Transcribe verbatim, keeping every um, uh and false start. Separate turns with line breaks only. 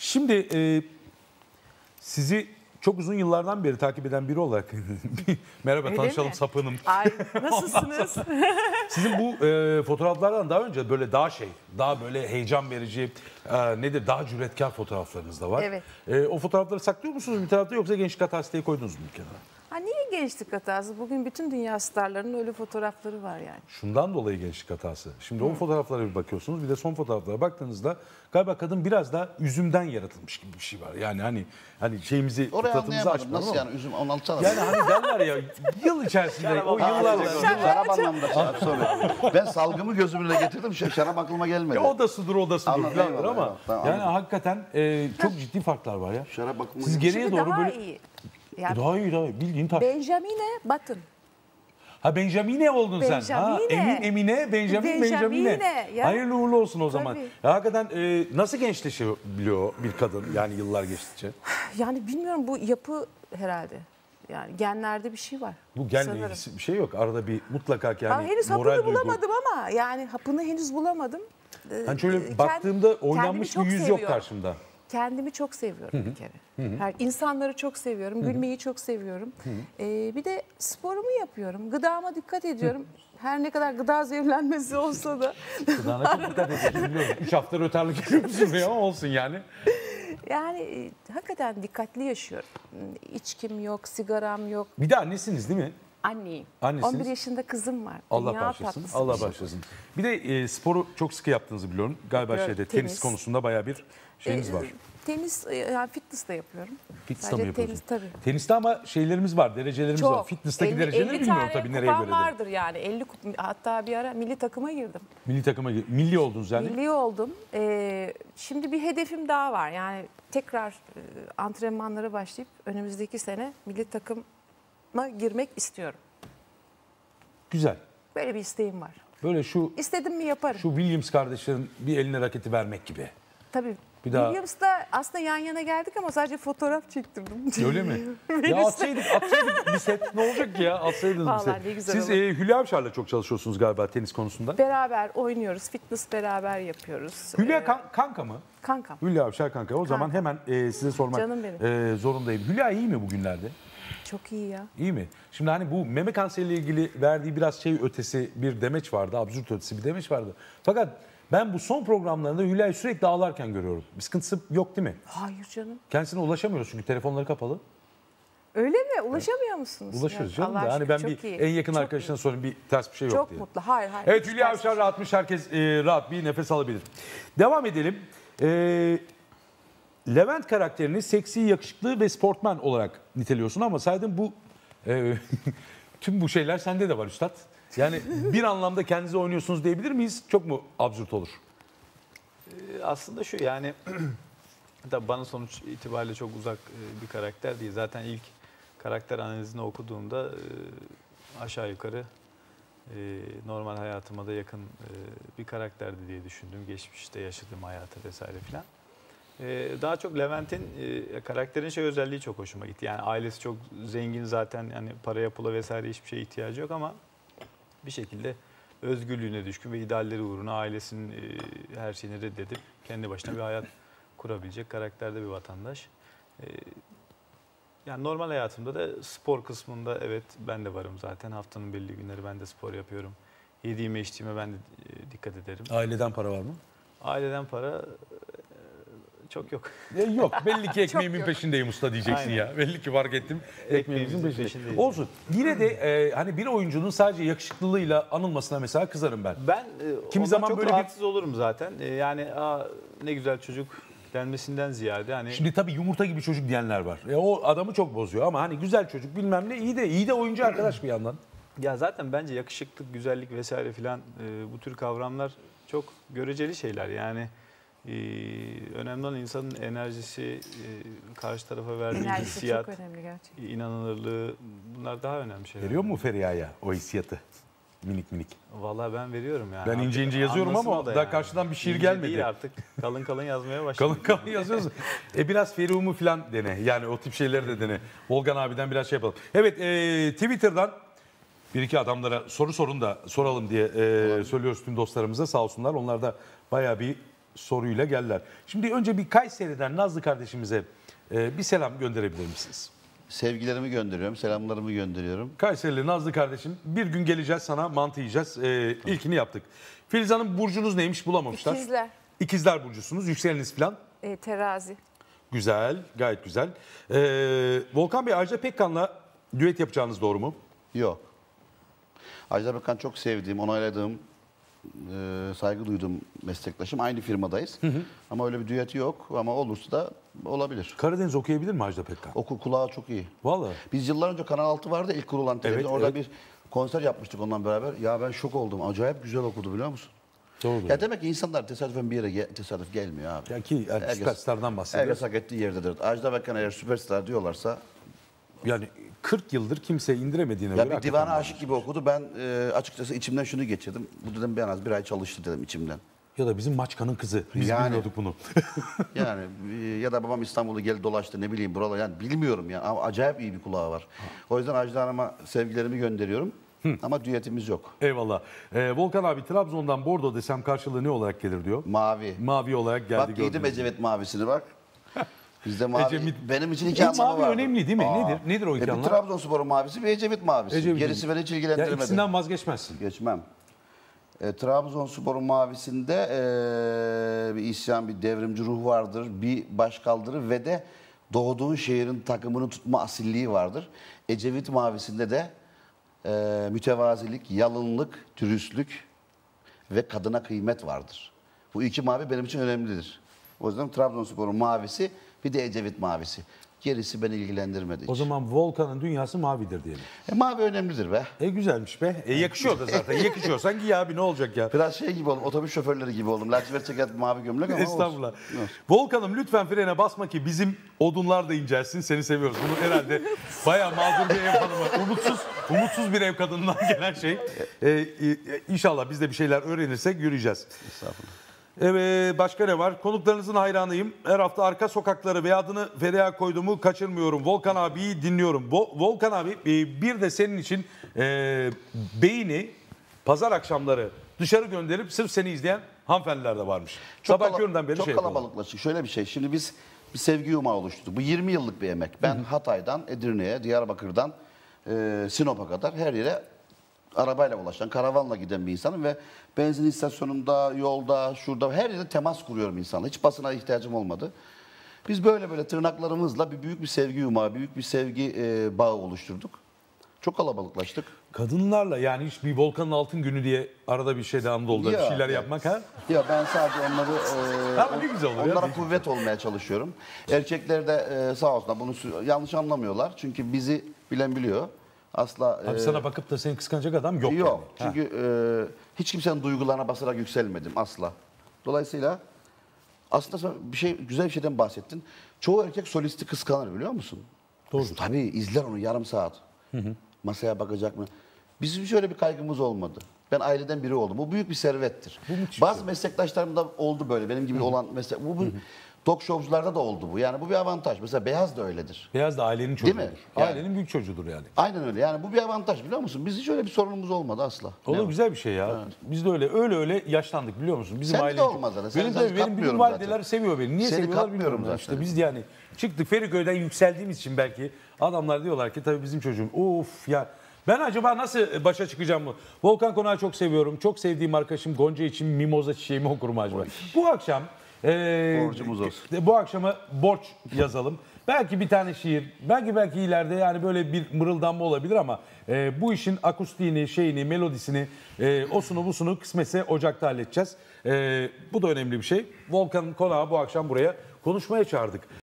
Şimdi e, sizi çok uzun yıllardan beri takip eden biri olarak merhaba
Öyle
tanışalım
mi?
sapığınım.
Ay nasılsınız?
Sizin bu e, fotoğraflardan daha önce böyle daha şey, daha böyle heyecan verici, e, nedir daha cüretkar fotoğraflarınız da var.
Evet.
E, o fotoğrafları saklıyor musunuz bir tarafta yoksa gençlik hatası diye koydunuz mu bir kenara?
Ha niye gençlik hatası? Bugün bütün dünya starlarının öyle fotoğrafları var yani.
Şundan dolayı gençlik hatası. Şimdi o fotoğraflara bir bakıyorsunuz bir de son fotoğraflara baktığınızda galiba kadın biraz da üzümden yaratılmış gibi bir şey var. Yani hani hani şeyimizi
Orayı
fıtratımızı
anlayamadım.
açmayalım
Nasıl
ama.
yani üzüm on altı alır?
Yani hani derler ya yıl içerisinde o yıllarla.
Şarap anlamda şarap soruyorum. Ben salgımı gözümüne getirdim. ş- Şarap aklıma gelmedi.
Ya o da sudur o da sudur
Anladım,
falandır
eyvallah,
ama
eyvallah. Tamam,
yani
anladım.
hakikaten e, çok ciddi farklar var ya.
Şarap aklıma
Siz
gelmedi.
geriye
Şimdi
doğru
daha
böyle
iyi. Yani
daha iyi daha iyi bildiğin taş.
Benjamin'e Button.
Ha Benjamine oldun sen. Ha
Benjamine.
Emin Emine Benjamin
Benjamine,
Benjamine.
ya.
Hayırlı uğurlu olsun o zaman.
Tabii.
Ya, hakikaten e, nasıl gençleşebiliyor bir kadın yani yıllar geçtikçe?
Yani bilmiyorum bu yapı herhalde. Yani genlerde bir şey var.
Bu genle
sanırım.
ilgisi bir şey yok. Arada bir mutlaka ki
Ha,
yani
henüz
moral
hapını
duygu.
bulamadım ama yani hapını henüz bulamadım. Ee,
Hani şöyle
kend-
baktığımda
kendimi
oynanmış bir
çok
yüz yok
seviyorum.
karşımda.
Kendimi çok seviyorum bir kere. Her insanları çok seviyorum, gülmeyi çok seviyorum. Ee, bir de sporumu yapıyorum, gıdama dikkat ediyorum. Her ne kadar gıda zehirlenmesi olsa da.
Gıdana çok dikkat ediyorsun biliyorum. Üç hafta rötarlık yapıyorsun buraya ama olsun yani.
Yani e, hakikaten dikkatli yaşıyorum. İçkim yok, sigaram yok.
Bir de annesiniz değil mi?
Anneyim.
Annesiniz.
on bir yaşında kızım var.
Allah
Dünya
bağışlasın.
tatlısı
Allah
bir şey.
bağışlasın. Bir de e, sporu çok sıkı yaptığınızı biliyorum. Galiba
Evet,
şeyde tenis.
tenis.
konusunda bayağı bir şeyiniz
Ee,
var.
Tenis, e, yani fitness de yapıyorum.
Fitness'ta
Sadece
mı yapıyorsunuz?
Tenis tabii.
Teniste ama şeylerimiz var, derecelerimiz var. Fitness'taki dereceleri bilmiyorum tabii nereye
kupam
göre. de.
vardır yani. elli kup, hatta bir ara milli takıma girdim.
Milli takıma gir- milli oldunuz yani.
Milli oldum. Ee, şimdi bir hedefim daha var. Yani tekrar e, antrenmanlara başlayıp önümüzdeki sene milli takıma girmek istiyorum.
Güzel.
Böyle bir isteğim var.
Böyle şu
İstedim mi yaparım.
şu Williams kardeşlerin bir eline raketi vermek gibi.
Tabii.
Bir daha-
Williams'la aslında yan yana geldik ama sadece fotoğraf çektirdim.
Öyle mi? ya atsaydık, atsaydık bir set. Ne olacak ki ya? Atsaydınız bir
Vallahi
set.
ne güzel
Siz
olur.
e, Hülya Avşar'la çok çalışıyorsunuz galiba tenis konusunda.
Beraber oynuyoruz. Fitness beraber yapıyoruz.
Hülya
Ee,
kan- kanka mı?
kankam.
Hülya Avşar kanka. O zaman hemen e, size sormak
Canım benim.
e, zorundayım. Hülya iyi mi bugünlerde?
Çok iyi ya.
İyi mi? Şimdi hani bu meme kanseriyle ilgili verdiği biraz şey ötesi bir demeç vardı. Absürt ötesi bir demeç vardı. Fakat ben bu son programlarında Hülya'yı sürekli ağlarken görüyorum. Bir sıkıntısı yok değil mi?
Hayır canım.
Kendisine ulaşamıyoruz çünkü telefonları kapalı.
Öyle mi? Ulaşamıyor musunuz?
Ulaşırız
Ya,
canım
Allah
da. Hani
aşkına
ben bir
çok iyi.
en yakın
Çok
arkadaşına
iyi.
sorayım bir ters bir şey yok
Çok
diye.
mutlu. Hayır hayır.
Evet
hiç
Hülya
ters-
Avşar rahatmış. Herkes e, rahat bir nefes alabilir. Devam edelim. E, Levent karakterini seksi, yakışıklı ve sportman olarak niteliyorsun ama saydığın bu e, tüm bu şeyler sende de var üstad. Yani bir anlamda kendinizi oynuyorsunuz diyebilir miyiz? Çok mu absürt olur?
Aslında şu yani tabii bana sonuç itibariyle çok uzak e, bir karakter değil. Zaten ilk karakter analizini okuduğumda e, aşağı yukarı e, normal hayatıma da yakın e, bir karakterdi diye düşündüm. Geçmişte yaşadığım hayata vesaire filan. E, daha çok Levent'in e, karakterin şey özelliği çok hoşuma gitti. Yani ailesi çok zengin zaten yani paraya pula vesaire hiçbir şeye ihtiyacı yok ama bir şekilde özgürlüğüne düşkün ve idealleri uğruna ailesinin e, her şeyini reddedip kendi başına bir hayat kurabilecek karakterde bir vatandaş. E, yani normal hayatımda da spor kısmında evet ben de varım zaten. Haftanın belli günleri ben de spor yapıyorum. Yediğime içtiğime ben de e, dikkat ederim.
Aileden para var mı?
Aileden para e, çok yok.
E, yok. Belli ki ekmeğimin
yok.
peşindeyim usta diyeceksin
Aynen.
ya. Belli ki fark ettim. Ekmeğimizin
Ekmeğimizin
peşinde.
peşindeyiz.
Olsun. Yine de e, hani bir oyuncunun sadece yakışıklılığıyla anılmasına mesela kızarım ben.
Ben e,
Kimi
ondan
zaman
çok
böyle bir-
rahatsız olurum zaten. E, yani aa, ne güzel çocuk denmesinden ziyade hani
Şimdi tabii yumurta gibi çocuk diyenler var. E, o adamı çok bozuyor ama hani güzel çocuk bilmem ne iyi de iyi de oyuncu arkadaş bir yandan.
ya zaten bence yakışıklık, güzellik vesaire filan e, bu tür kavramlar çok göreceli şeyler. Yani e, önemli olan insanın enerjisi, e, karşı tarafa verdiği
Enerjisi
hissiyat,
çok önemli gerçekten.
inanılırlığı bunlar daha önemli şeyler.
Veriyor mu Feriha'ya o hissiyatı? Minik minik.
Vallahi ben veriyorum yani.
Ben ince ince yazıyorum
Anlasın
ama
o da
daha karşıdan bir şiir
İnce
gelmedi.
değil artık. Kalın kalın yazmaya başladım.
Kalın kalın yazıyorsun. E biraz Feriha'mı falan dene. Yani o tip şeyleri de dene. Volkan abiden biraz şey yapalım. Evet e, Twitter'dan bir iki adamlara soru sorun da soralım diye e, söylüyoruz tüm dostlarımıza sağ olsunlar. Onlar da bayağı bir soruyla geldiler. Şimdi önce bir Kayseri'den Nazlı kardeşimize e, bir selam gönderebilir misiniz?
Sevgilerimi gönderiyorum, selamlarımı gönderiyorum.
Kayserili Nazlı kardeşim, bir gün geleceğiz sana mantı yiyeceğiz. E, ilkini yaptık. Filiz Hanım, burcunuz neymiş bulamamışlar.
İkizler.
İkizler burcusunuz, yükseleniniz falan.
E, terazi.
Güzel, gayet güzel. E, Volkan Bey, Ajda Pekkan'la düet yapacağınız doğru mu?
Yok. Ajda Pekkan çok sevdiğim, onayladığım, e, saygı duyduğum meslektaşım. Aynı firmadayız. Hı hı. Ama öyle bir düeti yok. Ama olursa da olabilir.
Karadeniz okuyabilir mi Ajda Pekkan?
Oku kulağı çok iyi.
Vallahi.
Biz yıllar önce Kanal altı vardı ilk kurulan televizyon.
Evet,
Orada
evet.
bir konser yapmıştık ondan beraber. Ya ben şok oldum. Acayip güzel okudu biliyor musun?
Doğru.
Ya demek ki insanlar tesadüfen bir yere ge- tesadüf gelmiyor abi.
Ya ki yani
Herkes-
süperstardan bahsediyoruz.
Herkes hak ettiği yerdedir. Ajda Pekkan eğer süperstar diyorlarsa
Yani kırk yıldır kimse indiremediğine
ya
göre.
bir
hakikaten
divana aşık gibi okudu. Ben e, açıkçası içimden şunu geçirdim. Bu dedim en az bir ay çalıştı dedim içimden.
Ya da bizim Maçka'nın kızı. Biz
Yani.
bilmiyorduk bunu.
Yani e, ya da babam İstanbul'u geldi dolaştı ne bileyim buralar yani bilmiyorum ya ama acayip iyi bir kulağı var. O yüzden Ajda Hanım'a sevgilerimi gönderiyorum. Ama düetimiz yok.
Eyvallah. Ee, Volkan abi, Trabzon'dan Bordo desem karşılığı ne olarak gelir diyor.
Mavi.
Mavi olarak geldi.
Bak giydim
gördüğünüz gibi.
Ecevit mavisini bak. Bizde mavi
Ecevit-
benim için iki
Bu
anlamı
mavi
var.
önemli değil mi? Nedir? Nedir o iki
E, bir
anlam?
Trabzonspor'un mavisi bir Ecevit mavisi.
Ecevit-
Gerisi beni hiç
Ya
ilgilendirmedi.
ikisinden vazgeçmezsin.
Geçmem. E, Trabzonspor'un mavisinde e, bir isyan, bir devrimci ruh vardır, bir başkaldırı ve de doğduğun şehrin takımını tutma asilliği vardır. Ecevit mavisinde de e, mütevazilik, yalınlık, dürüstlük ve kadına kıymet vardır. Bu iki mavi benim için önemlidir. O yüzden Trabzonspor'un mavisi bir de Ecevit mavisi. Gerisi beni ilgilendirmedi hiç.
O zaman Volkan'ın dünyası mavidir diyelim.
E, mavi önemlidir be.
E güzelmiş be. E yakışıyor da zaten. Yakışıyorsan giy abi, ne olacak ya.
Biraz şey gibi oldum, otobüs şoförleri gibi oldum. Lacivert ceket, mavi gömlek ama olsun.
Estağfurullah.
Olsun.
Volkan'ım, lütfen frene basma ki bizim odunlar da incelsin. Seni seviyoruz. Bunu herhalde bayağı mazur bir ev hanımı. Umutsuz, umutsuz bir ev kadınından gelen şey. Ee, e, inşallah biz de bir şeyler öğrenirsek yürüyeceğiz.
Estağfurullah.
Evet, başka ne var? Konuklarınızın hayranıyım. Her hafta arka sokakları ve adını Feriha koyduğumu kaçırmıyorum. Volkan abiyi dinliyorum. Vo- Volkan abi, e, bir de senin için e, beyni pazar akşamları dışarı gönderip sırf seni izleyen hanımefendiler de varmış. Sabah
kala-
köründen beri
çok
şey yapıyorlar.
kalabalıklaştık. Şöyle bir şey. Şimdi biz bir sevgi yumağı oluşturduk. Bu yirmi yıllık bir emek. Ben Hatay'dan Edirne'ye, Diyarbakır'dan e, Sinop'a kadar her yere arabayla ulaşan, karavanla giden bir insanım ve benzin istasyonunda, yolda, şurada her yerde temas kuruyorum insanla. Hiç basına ihtiyacım olmadı. Biz böyle böyle tırnaklarımızla bir büyük bir sevgi yumağı, büyük bir sevgi e, bağı oluşturduk. Çok kalabalıklaştık.
Kadınlarla yani hiç bir Volkan'ın altın günü diye arada bir şeyde Anadolu'da bir
Ya,
şeyler
evet.
yapmak ha?
Ya ben sadece onları e,
Ama ne güzel oluyor ya.
onlara kuvvet olmaya çalışıyorum. Erkekler de e, sağ olsunlar bunu sü- yanlış anlamıyorlar. Çünkü bizi bilen biliyor. Asla
Abi
e,
sana bakıp da seni kıskanacak adam yok.
yok.
yani. Ha.
Çünkü e, hiç kimsenin duygularına basarak yükselmedim asla. Dolayısıyla aslında sen bir şey güzel bir şeyden bahsettin. Çoğu erkek solisti kıskanır biliyor musun?
Doğru.
Tabii izler onu yarım saat. Masaya bakacak mı? Bizim şöyle bir kaygımız olmadı. Ben aileden biri oldum. Bu büyük bir servettir. Bazı meslektaşlarım da oldu böyle. Benim gibi olan meslek. Bu, bu talk showcularda da oldu bu. Yani bu bir avantaj. Mesela Beyaz da öyledir.
Beyaz da ailenin
Değil
çocuğudur.
mi? Yani-
Ailenin büyük çocuğudur yani.
Aynen öyle. Yani bu bir avantaj biliyor musun? Biz hiç öyle bir sorunumuz olmadı asla.
O da
Ne-
güzel bir şey ya. Biz de öyle öyle öyle yaşlandık biliyor musun? Bizim
Sen de
ailenin-
olmaz zaten. Sen
Benim
zaten
tabii benim bütün
katmıyorum
valideler
zaten.
seviyor beni. Niye
Seni
seviyorlar
katmıyorum
bilmiyorum.
zaten.
İşte biz yani çıktık Feriköy'den yükseldiğimiz için belki adamlar diyorlar ki tabii bizim çocuğum. Of ya. Ben acaba nasıl başa çıkacağım mı? Volkan Konak'ı çok seviyorum. Çok sevdiğim arkadaşım Gonca için mimoza çiçeğimi okurum acaba. Bu akşam e,
Borcumuz olsun.
bu akşama borç yazalım. Belki bir tane şiir, belki belki ileride yani böyle bir mırıldanma olabilir ama e, bu işin akustiğini, şeyini, melodisini, e, osunu busunu kısmetse Ocak'ta halledeceğiz. E, bu da önemli bir şey. Volkan Konak'ı bu akşam buraya konuşmaya çağırdık.